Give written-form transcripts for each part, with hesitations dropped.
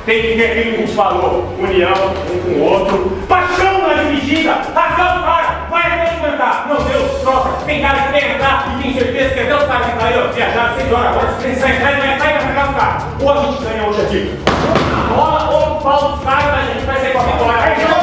Tem que ter aquilo que a gente falou, união um com o outro, paixão na dividida, rasgar o cara, vai até aguentar. Não deu, troca, tem cara que quer entrar e tem certeza que até os caras que saíram, viajaram 6 horas agora, se precisar entrar, ele vai entrar e vai pegar o cara. Ou a gente ganha hoje aqui, ou na bola, ou no pau dos caras, mas a gente vai sair com a vitória.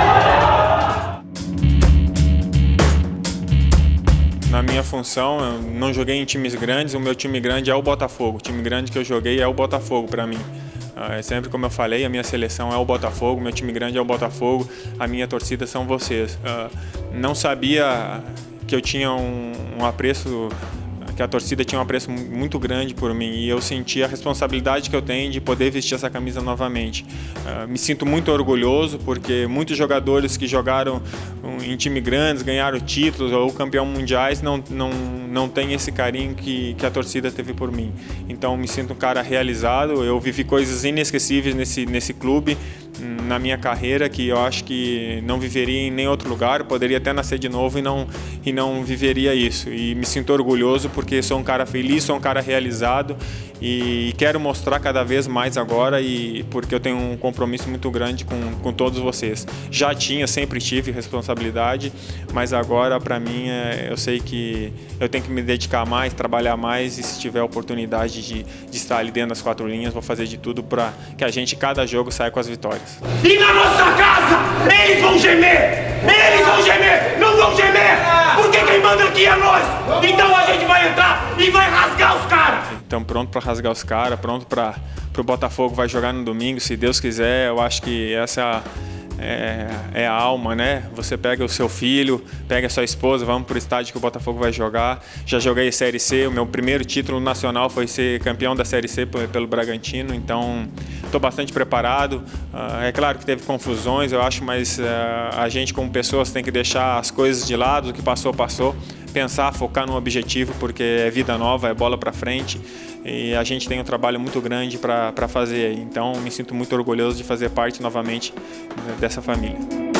Na minha função, eu não joguei em times grandes, o meu time grande é o Botafogo. O time grande que eu joguei é o Botafogo para mim. Sempre como eu falei, a minha seleção é o Botafogo, meu time grande é o Botafogo, a minha torcida são vocês. Não sabia que eu tinha um apreço, que a torcida tinha um apreço muito grande por mim e eu senti a responsabilidade que eu tenho de poder vestir essa camisa novamente. Me sinto muito orgulhoso porque muitos jogadores que jogaram em time grandes, ganharam títulos ou campeão mundiais, não têm esse carinho que a torcida teve por mim. Então me sinto um cara realizado, eu vivi coisas inesquecíveis nesse clube, na minha carreira, que eu acho que não viveria em nem outro lugar, eu poderia até nascer de novo e não viveria isso. E me sinto orgulhoso porque sou um cara feliz, sou um cara realizado e quero mostrar cada vez mais agora e porque eu tenho um compromisso muito grande com todos vocês. Já sempre tive responsabilidade, mas agora para mim eu sei que eu tenho que me dedicar mais, trabalhar mais e se tiver a oportunidade de estar ali dentro das 4 linhas, vou fazer de tudo para que a gente, cada jogo, saia com as vitórias. E na nossa casa, eles vão gemer! Eles vão gemer! Não vão gemer! Porque quem manda aqui é nós! Então a gente vai entrar e vai rasgar os caras! Estamos prontos para rasgar os caras, pronto para o Botafogo vai jogar no domingo, se Deus quiser. Eu acho que essa é a alma, né? Você pega o seu filho, pega a sua esposa, vamos para o estádio que o Botafogo vai jogar. Já joguei Série C, o meu primeiro título nacional foi ser campeão da Série C pelo Bragantino, então estou bastante preparado. É claro que teve confusões, eu acho, mas a gente como pessoas tem que deixar as coisas de lado, o que passou, passou. Pensar, focar no objetivo, porque é vida nova, é bola para frente e a gente tem um trabalho muito grande para fazer. Então, me sinto muito orgulhoso de fazer parte novamente dessa família.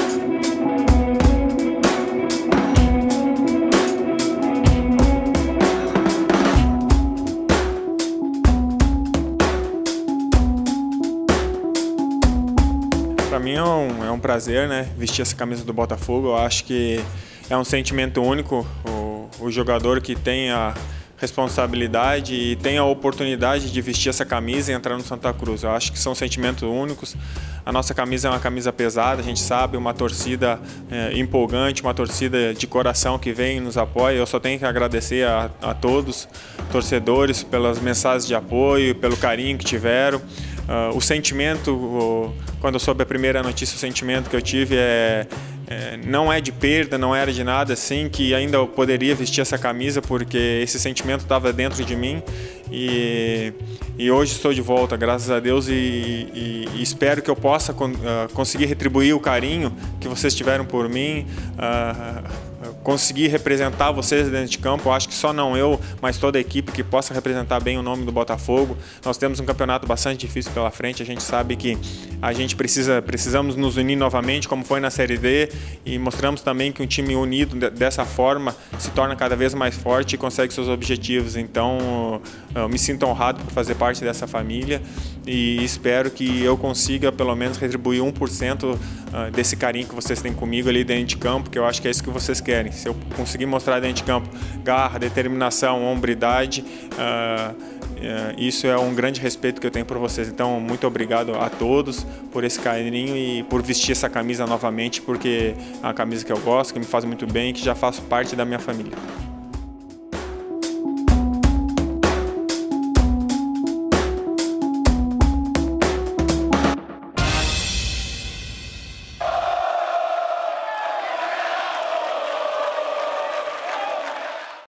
Para mim é um prazer, né, vestir essa camisa do Botafogo. Eu acho que é um sentimento único, o jogador que tem a responsabilidade e tem a oportunidade de vestir essa camisa e entrar no Santa Cruz. Eu acho que são sentimentos únicos. A nossa camisa é uma camisa pesada, a gente sabe, uma torcida empolgante, uma torcida de coração que vem e nos apoia. Eu só tenho que agradecer a todos, torcedores, pelas mensagens de apoio, pelo carinho que tiveram. O sentimento, quando eu soube a primeira notícia, o sentimento que eu tive não é de perda, não era de nada, assim, que ainda eu poderia vestir essa camisa porque esse sentimento estava dentro de mim e hoje estou de volta, graças a Deus, e espero que eu possa conseguir retribuir o carinho que vocês tiveram por mim, conseguir representar vocês dentro de campo. Eu acho que só não eu, mas toda a equipe que possa representar bem o nome do Botafogo. Nós temos um campeonato bastante difícil pela frente, a gente sabe que a gente precisamos nos unir novamente, como foi na Série D, e mostramos também que um time unido dessa forma se torna cada vez mais forte e consegue seus objetivos. Então, eu me sinto honrado por fazer parte dessa família e espero que eu consiga pelo menos retribuir 1% desse carinho que vocês têm comigo ali dentro de campo, que eu acho que é isso que vocês querem. Se eu conseguir mostrar dentro de campo garra, determinação, hombridade, isso é um grande respeito que eu tenho por vocês. Então, muito obrigado a todos por esse carinho e por vestir essa camisa novamente, porque é uma camisa que eu gosto, que me faz muito bem e que já faço parte da minha família.